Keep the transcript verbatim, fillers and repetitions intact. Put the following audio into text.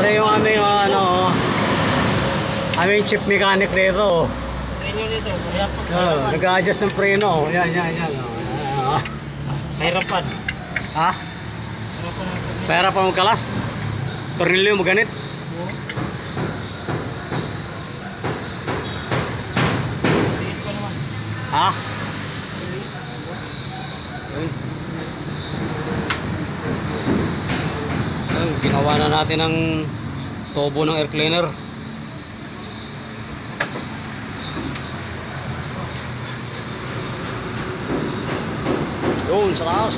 Ito yung aming uh, ano, aming chief mechanic rito. Preno nito, kaya pa. Oh, nag-a-adjust ng preno. Yan, yan, yan. Oh. Hirapan. Ha? Hirapan ang Pera pa magkalas. Tornilyo mo ganit. Liit pa naman. Ha? Ayun. Ayun, ginawa na natin ang tubo ng air cleaner. Yun, sa taas.